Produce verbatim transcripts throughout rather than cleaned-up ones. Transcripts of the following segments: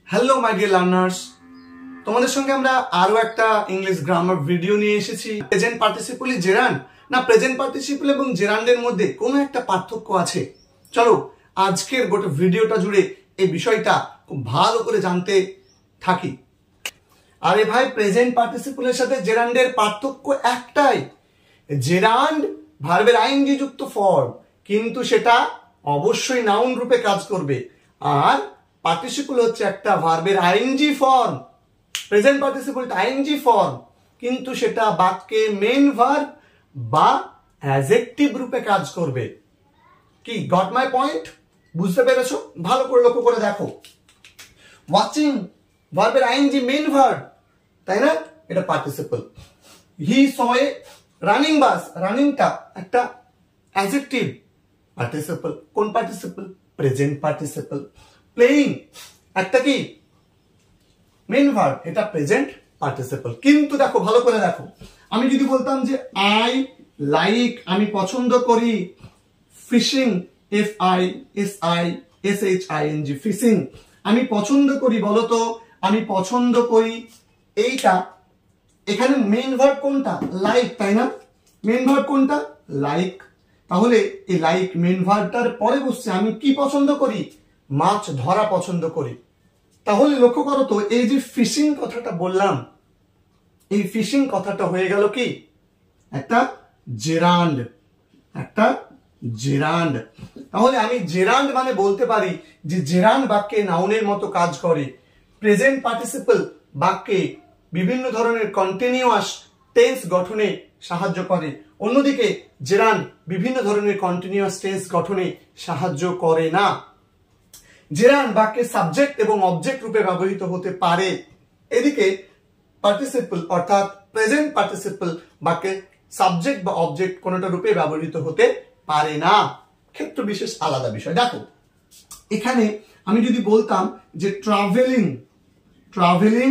Hello my dear learners, তোমাদের সঙ্গে আমরা আরো একটা ইংলিশ গ্রামার ভিডিও নিয়ে এসেছি। প্রেজেন্ট পার্টিসিপল জেরান্ড না প্রেজেন্ট পার্টিসিপল এবং জেরান্ডের মধ্যে কোনো একটা পার্থক্য আছে। চলো আজকের গোটা ভিডিওটা জুড়ে এই বিষয়টা খুব ভালো করে জানতে থাকি। আরে ভাই, প্রেজেন্ট পার্টিসিপলের সাথে জেরান্ডের পার্থক্য একটাই, জেরান্ড ভার্বের আইএনজি যুক্ত ফর্ম, কিন্তু সেটা অবশ্যই নাউন রূপে কাজ করবে। আর পার্টিসিপল হচ্ছে একটা ভার্বের ING form, present participle ING form, কিন্তু সেটা বাক্যে মেইন ভার্ব বা অ্যাডজেক্টিভ রূপে কাজ করবে। কি গট মাই পয়েন্ট? বুঝতে পেরেছো? ভালো করে লক্ষ্য করে দেখো। ওয়াচিং ভার্বের আইএনজি মেইন ভার্ব, তাই না? এটা পার্টিসিপল। হি স এ রানিং বাস, রানিংটা একটা অ্যাডজেক্টিভ পার্টিসিপল। কোন পার্টিসিপল? Present participle. প্লেইং একটা কি মেইন ভার্ব, এটা প্রেজেন্ট পার্টিসিপল। কিন্তু দেখো ভালো করে দেখো, আমি যদি বলতাম যে আই লাইক, আমি পছন্দ করি, fishing, F I S I S H I N G, fishing, আমি পছন্দ করি, বলতো আমি পছন্দ করি, এইটা এখানে মেইন ভার্ব কোনটা? লাইক, তাই না? মেইন ভার্ব কোনটা? লাইক। তাহলে এই লাইক মেইন ভার্বটার পরে বসছে আমি কি পছন্দ করি? মাছ ধরা পছন্দ করি। তাহলে লক্ষ্য করো তো, এই যে ফিশিং কথাটা বললাম, এই ফিশিং কথাটা হয়ে গেল কি একটা জেরান্ড, একটা জেরান্ড। তাহলে আমি জেরান্ড মানে বলতে পারি যে জেরান্ড বাক্যে নাউনের মতো কাজ করে, প্রেজেন্ট পার্টিসিপল বাক্যে বিভিন্ন ধরনের কন্টিনিউয়াস টেন্স গঠনে সাহায্য করে, অন্যদিকে জেরান্ড বিভিন্ন ধরনের কন্টিনিউয়াস টেন্স গঠনে সাহায্য করে না। জেরান্ড বাক্যে সাবজেক্ট এবং অবজেক্ট রূপে ব্যবহৃত হতে পারে, এদিকে পার্টিসিপল অর্থাৎ প্রেজেন্ট পার্টিসিপল বাক্যে সাবজেক্ট বা অবজেক্ট কোনটা রূপে ব্যবহৃত হতে পারে না। ক্ষেত্র বিশেষ আলাদা বিষয়। দেখো এখানে আমি যদি বলতাম যে travelling, travelling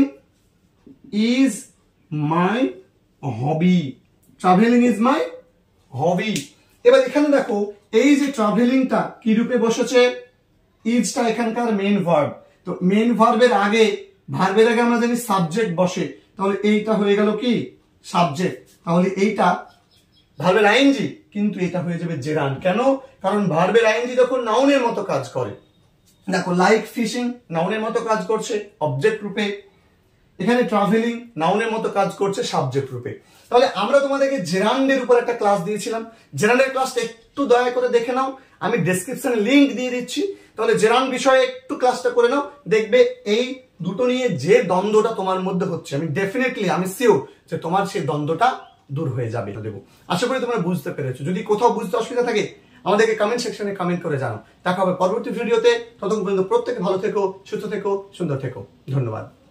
is my hobby, travelling is my hobby. এবার এখানে দেখো এই যে ট্রাভেলিংটা কি রূপে বসেছে? ইজটা এখানকার মেইন ভার্ব, তো মেইন ভার্বের আগে ভার্বের আগে আমরা জানি সাবজেক্ট বসে, তাহলে এইটা হয়ে গেল কি সাবজেক্ট। তাহলে এইটা ভার্বের আইএনজি, কিন্তু এটা হয়ে যাবে জেরান্ড। কেন? কারণ ভার্বের আইএনজি যখন নাউনের মতো কাজ করে, দেখো লাইক ফিশিং নাউনের মতো কাজ করছে অবজেক্ট রূপে, এখানে ট্রাভেলিং নাউনের মতো কাজ করছে সাবজেক্ট রূপে। তাহলে আমরা তোমাদেরকে জেরান্ডের উপর একটা ক্লাস দিয়েছিলাম, জেরান্ডের ক্লাসটা একটু দয়া করে দেখে নাও, আমি ডেসক্রিপশনে লিংক দিয়ে দিচ্ছি। তাহলে জেরান্ড বিষয়ে একটু ক্লাসটা করে নাও, দেখবে এই দুটো নিয়ে যে দ্বন্দ্বটা তোমার মধ্যে হচ্ছে, আমি ডেফিনেটলি আমি শিওর যে তোমার সেই দ্বন্দ্বটা দূর হয়ে যাবে। দেবো, আশা করি তোমরা বুঝতে পেরেছো। যদি কোথাও বুঝতে অসুবিধা থাকে আমাদেরকে কমেন্ট সেকশনে কমেন্ট করে জানাও। দেখা হবে পরবর্তী ভিডিওতে। ততক্ষণ পর্যন্ত প্রত্যেকে ভালো থেকো, সুস্থ থেকো, সুন্দর থেকো। ধন্যবাদ।